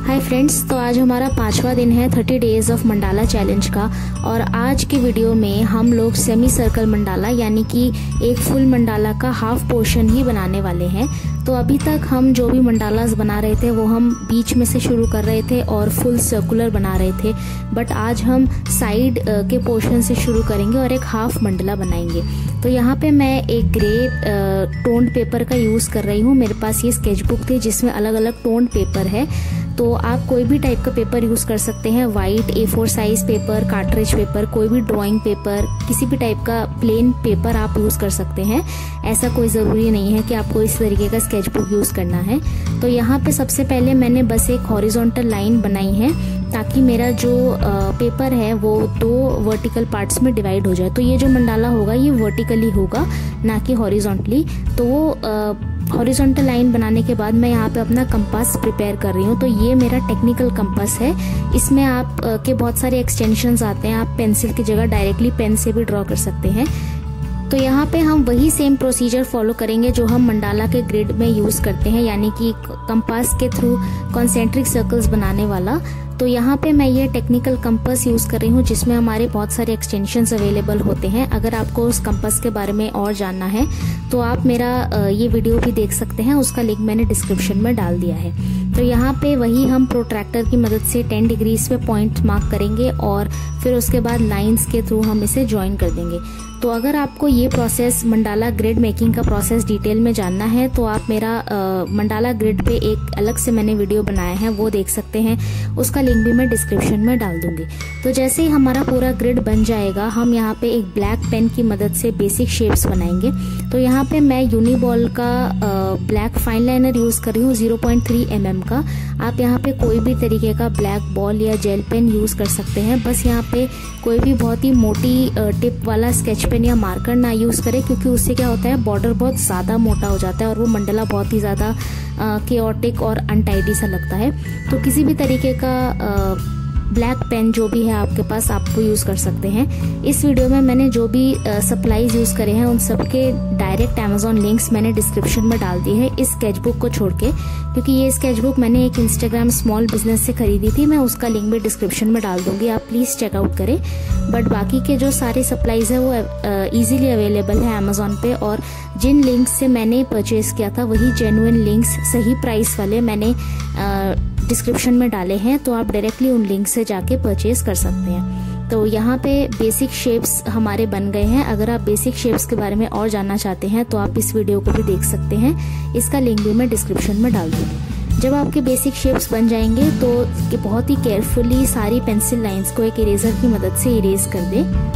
Hi friends, तो आज हमारा 5वां दिन है 30 डेज ऑफ मंडाला चैलेंज का। और आज के वीडियो में हम लोग सेमी सर्कल मंडाला यानी कि एक फुल मंडाला का हाफ पोर्शन ही बनाने वाले हैं। तो अभी तक हम जो भी मंडालास बना रहे थे वो हम बीच में से शुरू कर रहे थे और फुल सर्कुलर बना रहे थे, बट आज हम साइड के पोर्शन से शुरू करेंगे और एक हाफ मंडला बनाएंगे। तो यहाँ पे मैं एक ग्रे टोन्ड पेपर का यूज़ कर रही हूँ। मेरे पास ये स्केचबुक थी जिसमें अलग अलग टोन्ड पेपर है, तो आप कोई भी टाइप का पेपर यूज़ कर सकते हैं। White A4 size paper, cartridge paper, कोई भी ड्राइंग पेपर, किसी भी टाइप का प्लेन पेपर आप यूज़ कर सकते हैं। ऐसा कोई ज़रूरी नहीं है कि आपको इस तरीके का स्केचबुक यूज़ करना है। तो यहाँ पे सबसे पहले मैंने बस एक हॉरिजॉन्टल लाइन बनाई है ताकि मेरा जो पेपर है वो 2 वर्टिकल पार्ट्स में डिवाइड हो जाए। तो ये जो मंडाला होगा ये वर्टिकली होगा, ना कि हॉरिजॉन्टली। तो वो हॉरिजॉन्टल लाइन बनाने के बाद मैं यहाँ पे अपना कंपास प्रिपेयर कर रही हूँ। तो ये मेरा टेक्निकल कंपास है। इसमें आप के बहुत सारे एक्सटेंशंस आते हैं। आप पेंसिल की जगह डायरेक्टली पेन से भी ड्रॉ कर सकते हैं। तो यहाँ पे हम वही सेम प्रोसीजर फॉलो करेंगे जो हम मंडाला के ग्रिड में यूज़ करते हैं, यानी कि कंपास के थ्रू कॉन्सेंट्रिक सर्कल्स बनाने वाला। तो यहाँ पे मैं ये टेक्निकल कंपास यूज़ कर रही हूँ जिसमें हमारे बहुत सारे एक्सटेंशंस अवेलेबल होते हैं। अगर आपको उस कंपास के बारे में और जानना है तो आप मेरा ये वीडियो भी देख सकते हैं, उसका लिंक मैंने डिस्क्रिप्शन में डाल दिया है। तो यहाँ पे वही हम प्रोट्रैक्टर की मदद से 10 डिग्रीज पे पॉइंट मार्क करेंगे और फिर उसके बाद लाइंस के थ्रू हम इसे ज्वाइन कर देंगे। तो अगर आपको ये प्रोसेस मंडाला ग्रिड मेकिंग का प्रोसेस डिटेल में जानना है तो आप मेरा मंडाला ग्रिड पे एक अलग से मैंने वीडियो बनाया है, वो देख सकते हैं। उसका लिंक भी मैं डिस्क्रिप्शन में डाल दूंगी। तो जैसे ही हमारा पूरा ग्रिड बन जाएगा हम यहाँ पे एक ब्लैक पेन की मदद से बेसिक शेप्स बनाएंगे। तो यहाँ पे मैं यूनिबॉल का ब्लैक फाइन लाइनर यूज़ कर रही हूँ 0.3 mm का। आप यहाँ पे कोई भी तरीके का ब्लैक बॉल या जेल पेन यूज़ कर सकते हैं। बस यहाँ पे कोई भी बहुत ही मोटी टिप वाला स्केच पेन या मार्कर ना यूज़ करें, क्योंकि उससे क्या होता है बॉर्डर बहुत ज़्यादा मोटा हो जाता है और वो मंडला बहुत ही ज़्यादा केओटिक और अनटाइडी सा लगता है। तो किसी भी तरीके का ब्लैक पेन जो भी है आपके पास आप वो यूज़ कर सकते हैं। इस वीडियो में मैंने जो भी सप्लाईज यूज़ करे हैं उन सब के डायरेक्ट अमेजोन लिंक्स मैंने डिस्क्रिप्शन में डाल दी है, इस स्केचबुक को छोड़ के, क्योंकि ये स्केचबुक मैंने एक इंस्टाग्राम स्मॉल बिजनेस से खरीदी थी। मैं उसका लिंक भी डिस्क्रिप्शन में डाल दूंगी, आप प्लीज़ चेकआउट करें। बट बाकी के जो सारे सप्लाईज है वो ईजिली अवेलेबल है अमेजोन पे, और जिन लिंक्स से मैंने परचेज किया था वही जेन्युइन लिंक्स सही प्राइस वाले मैंने डिस्क्रिप्शन में डाले हैं। तो आप डायरेक्टली उन लिंक से जाके परचेज कर सकते हैं। तो यहाँ पे बेसिक शेप्स हमारे बन गए हैं। अगर आप बेसिक शेप्स के बारे में और जानना चाहते हैं तो आप इस वीडियो को भी देख सकते हैं, इसका लिंक भी मैं डिस्क्रिप्शन में डाल दूँगी। जब आपके बेसिक शेप्स बन जाएंगे तो बहुत ही केयरफुली सारी पेंसिल लाइंस को एक इरेजर की मदद से इरेज कर दें।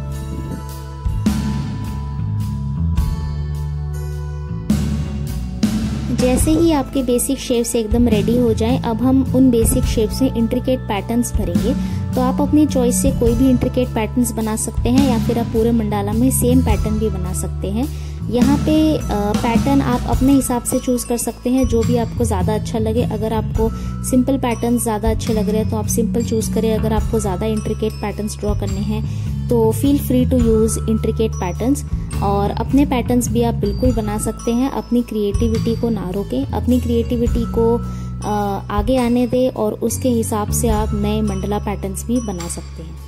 जैसे ही आपके बेसिक शेप्स एकदम रेडी हो जाएं, अब हम उन बेसिक शेप्स में इंट्रिकेट पैटर्न्स भरेंगे। तो आप अपनी चॉइस से कोई भी इंट्रिकेट पैटर्न्स बना सकते हैं या फिर आप पूरे मंडाला में सेम पैटर्न भी बना सकते हैं। यहाँ पे पैटर्न आप अपने हिसाब से चूज कर सकते हैं, जो भी आपको ज़्यादा अच्छा लगे। अगर आपको सिंपल पैटर्न ज़्यादा अच्छे लग रहे हैं तो आप सिंपल चूज करें। अगर आपको ज़्यादा इंट्रिकेट पैटर्न्स ड्रॉ करने हैं तो feel free to use intricate patterns. और अपने पैटर्न्स भी आप बिल्कुल बना सकते हैं। अपनी क्रिएटिविटी को ना रोकें, अपनी क्रिएटिविटी को आगे आने दें और उसके हिसाब से आप नए मंडला पैटर्न्स भी बना सकते हैं।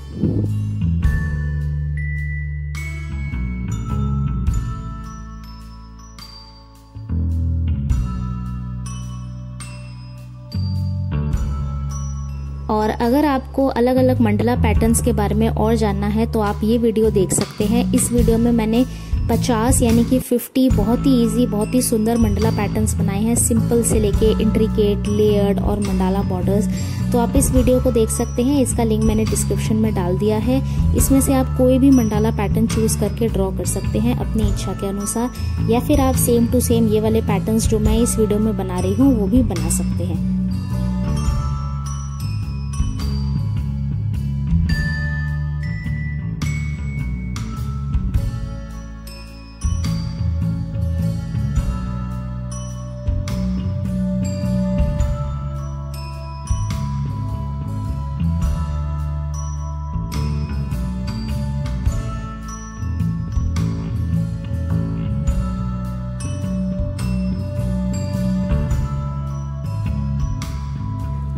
और अगर आपको अलग अलग मंडला पैटर्न्स के बारे में और जानना है तो आप ये वीडियो देख सकते हैं। इस वीडियो में मैंने 50 यानी कि 50 बहुत ही इजी, बहुत ही सुंदर मंडला पैटर्न्स बनाए हैं, सिंपल से लेके इंट्रिकेट, लेयर्ड और मंडाला बॉर्डर्स। तो आप इस वीडियो को देख सकते हैं, इसका लिंक मैंने डिस्क्रिप्शन में डाल दिया है। इसमें से आप कोई भी मंडाला पैटर्न चूज करके ड्रॉ कर सकते हैं अपनी इच्छा के अनुसार, या फिर आप सेम टू सेम ये वाले पैटर्न्स जो मैं इस वीडियो में बना रही हूँ वो भी बना सकते हैं।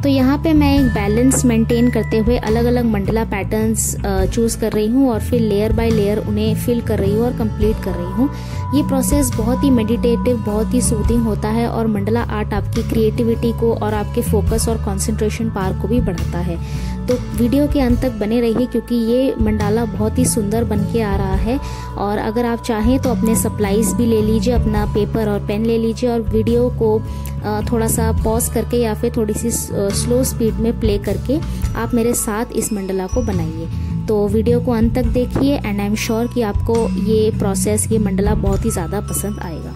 तो यहाँ पे मैं एक बैलेंस मेंटेन करते हुए अलग अलग मंडला पैटर्न्स चूज़ कर रही हूँ और फिर लेयर बाय लेयर उन्हें फिल कर रही हूँ और कंप्लीट कर रही हूँ। ये प्रोसेस बहुत ही मेडिटेटिव, बहुत ही सूदिंग होता है और मंडला आर्ट आपकी क्रिएटिविटी को और आपके फोकस और कंसंट्रेशन पावर को भी बढ़ाता है। तो वीडियो के अंत तक बने रहिए क्योंकि ये मंडाला बहुत ही सुंदर बन के आ रहा है। और अगर आप चाहें तो अपने सप्लाईज भी ले लीजिए, अपना पेपर और पेन ले लीजिए और वीडियो को थोड़ा सा पॉज करके या फिर थोड़ी सी स्लो स्पीड में प्ले करके आप मेरे साथ इस मंडला को बनाइए। तो वीडियो को अंत तक देखिए एंड आई एम श्योर कि आपको ये प्रोसेस, ये मंडला बहुत ही ज़्यादा पसंद आएगा।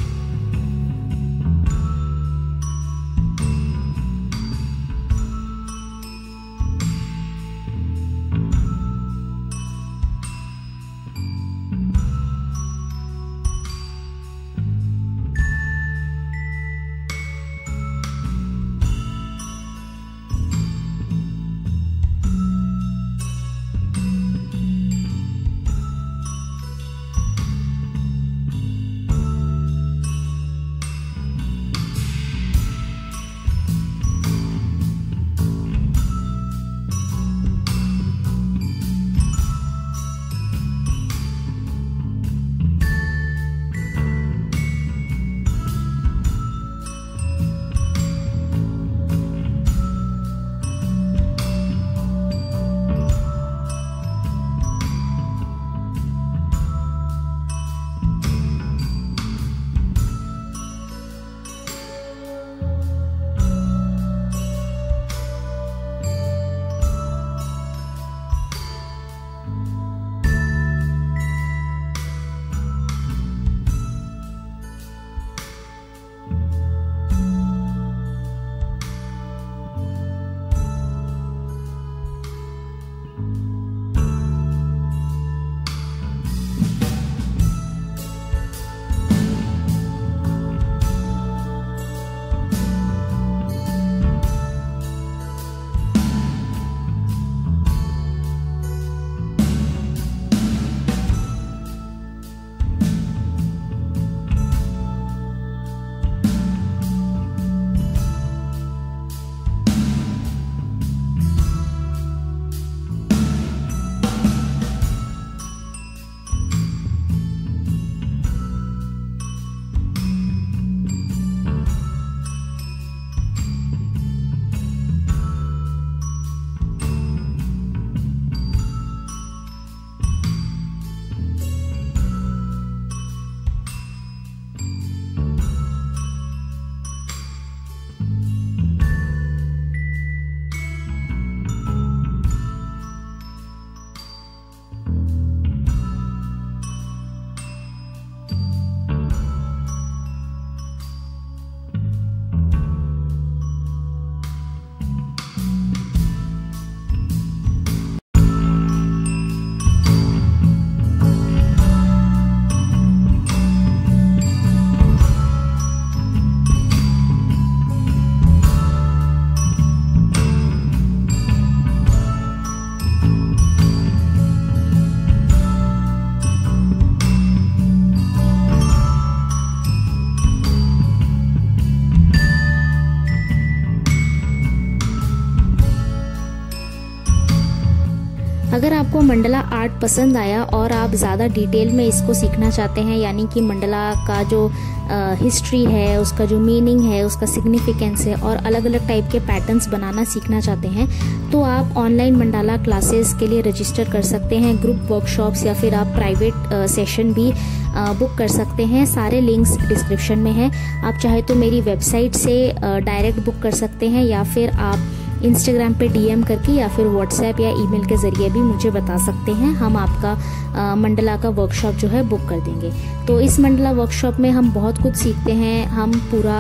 अगर आपको मंडला आर्ट पसंद आया और आप ज़्यादा डिटेल में इसको सीखना चाहते हैं, यानी कि मंडला का जो हिस्ट्री है, उसका जो मीनिंग है, उसका सिग्निफिकेंस है और अलग अलग टाइप के पैटर्न्स बनाना सीखना चाहते हैं, तो आप ऑनलाइन मंडाला क्लासेस के लिए रजिस्टर कर सकते हैं, ग्रुप वर्कशॉप्स या फिर आप प्राइवेट सेशन भी बुक कर सकते हैं। सारे लिंक्स डिस्क्रिप्शन में हैं। आप चाहे तो मेरी वेबसाइट से डायरेक्ट बुक कर सकते हैं या फिर आप इंस्टाग्राम पे डीएम करके या फिर व्हाट्सएप या ईमेल के ज़रिए भी मुझे बता सकते हैं। हम आपका मंडला का वर्कशॉप जो है बुक कर देंगे। तो इस मंडला वर्कशॉप में हम बहुत कुछ सीखते हैं। हम पूरा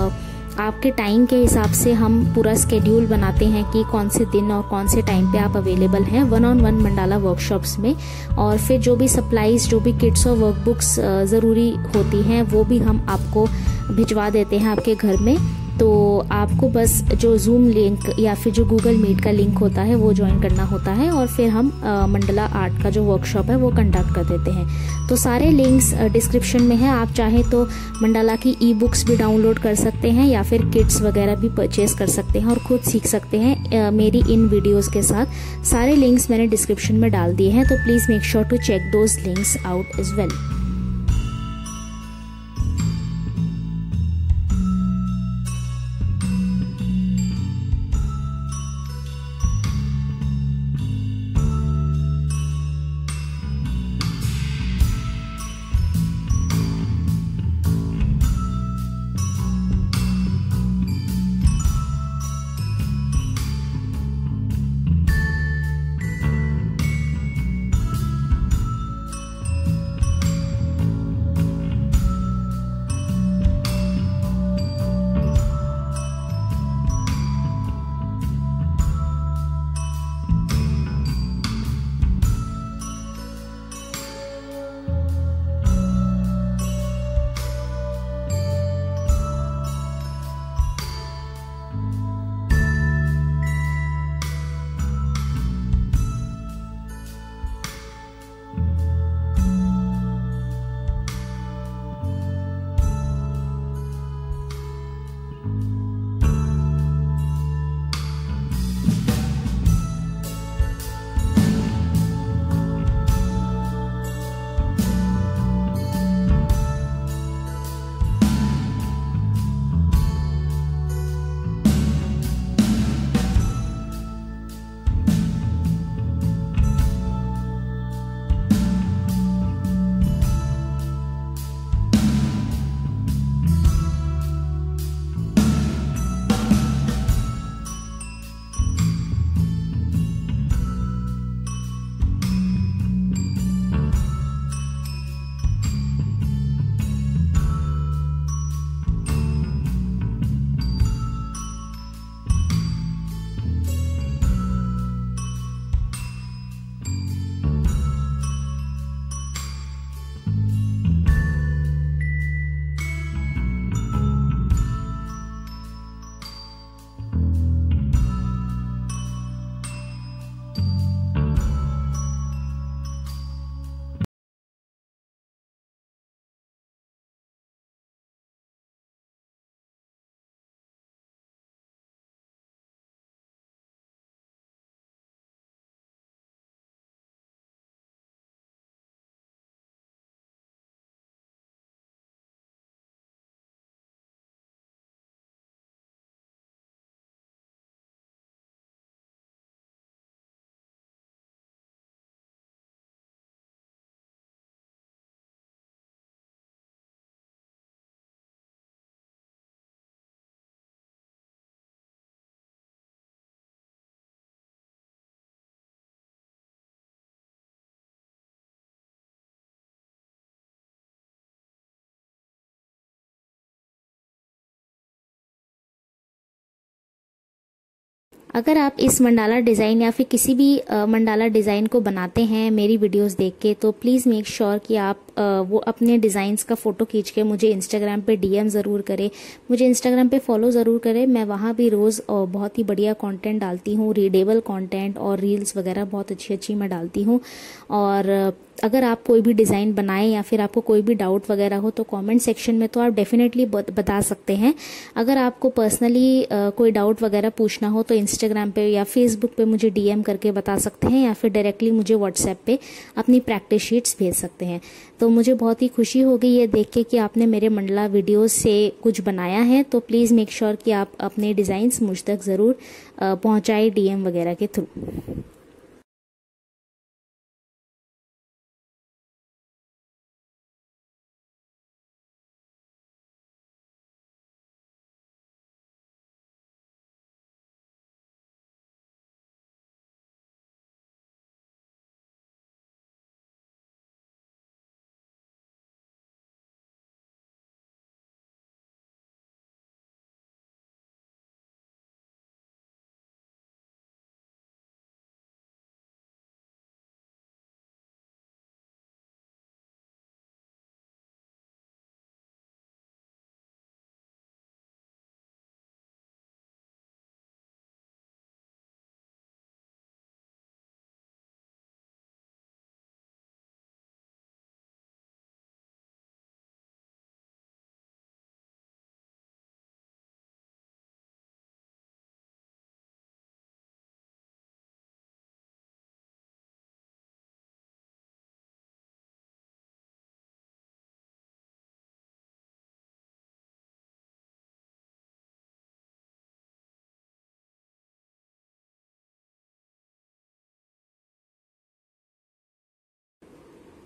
आपके टाइम के हिसाब से हम पूरा स्केड्यूल बनाते हैं कि कौन से दिन और कौन से टाइम पे आप अवेलेबल हैं 1-on-1 मंडाला वर्कशॉप्स में। और फिर जो भी सप्लाईज, जो भी किट्स और वर्कबुक्स ज़रूरी होती हैं वो भी हम आपको भिजवा देते हैं आपके घर में। तो आपको बस जो जूम लिंक या फिर जो गूगल मीट का लिंक होता है वो ज्वाइन करना होता है और फिर हम मंडला आर्ट का जो वर्कशॉप है वो कंडक्ट कर देते हैं। तो सारे लिंक्स डिस्क्रिप्शन में है। आप चाहे तो मंडाला की ई बुक्स भी डाउनलोड कर सकते हैं या फिर किट्स वगैरह भी परचेज कर सकते हैं और खुद सीख सकते हैं मेरी इन वीडियोस के साथ। सारे लिंक्स मैंने डिस्क्रिप्शन में डाल दिए हैं, तो please make sure to check those links out as well. अगर आप इस मंडाला डिज़ाइन या फिर किसी भी मंडाला डिज़ाइन को बनाते हैं मेरी वीडियोस देख के, तो प्लीज़ मेक श्योर कि आप वो अपने डिज़ाइंस का फ़ोटो खींच के मुझे इंस्टाग्राम पे डीएम ज़रूर करें, मुझे इंस्टाग्राम पे फॉलो ज़रूर करें। मैं वहाँ भी रोज़ बहुत ही बढ़िया कंटेंट डालती हूँ, रीडेबल कंटेंट और रील्स वगैरह बहुत अच्छी अच्छी मैं डालती हूँ। और अगर आप कोई भी डिज़ाइन बनाएं या फिर आपको कोई भी डाउट वगैरह हो तो कमेंट सेक्शन में तो आप डेफिनेटली बता सकते हैं। अगर आपको पर्सनली कोई डाउट वगैरह पूछना हो तो इंस्टाग्राम पे या फेसबुक पे मुझे डीएम करके बता सकते हैं या फिर डायरेक्टली मुझे व्हाट्सएप पे अपनी प्रैक्टिस शीट्स भेज सकते हैं। तो मुझे बहुत ही खुशी होगी ये देख के कि आपने मेरे मंडला वीडियोस से कुछ बनाया है। तो प्लीज़ मेक श्योर कि आप अपने डिज़ाइंस मुझ तक ज़रूर पहुँचाएं डीएम वगैरह के थ्रू।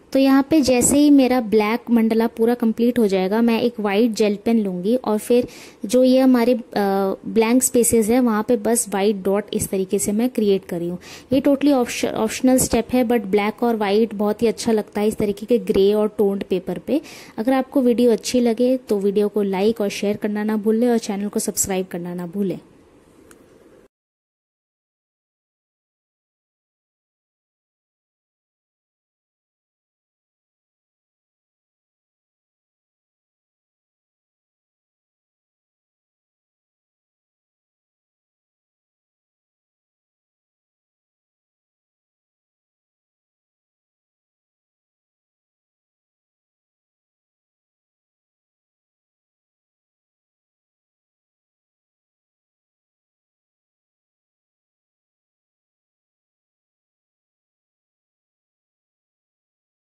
तो यहाँ पे जैसे ही मेरा ब्लैक मंडला पूरा कंप्लीट हो जाएगा, मैं एक वाइट जेल पेन लूंगी और फिर जो ये हमारे ब्लैंक स्पेसेस है वहाँ पे बस वाइट डॉट इस तरीके से मैं क्रिएट करी हूँ। ये टोटली ऑप्शनल स्टेप है, बट ब्लैक और वाइट बहुत ही अच्छा लगता है इस तरीके के ग्रे और टोन्ड पेपर पे। अगर आपको वीडियो अच्छी लगे तो वीडियो को लाइक और शेयर करना ना भूलें और चैनल को सब्सक्राइब करना ना भूलें।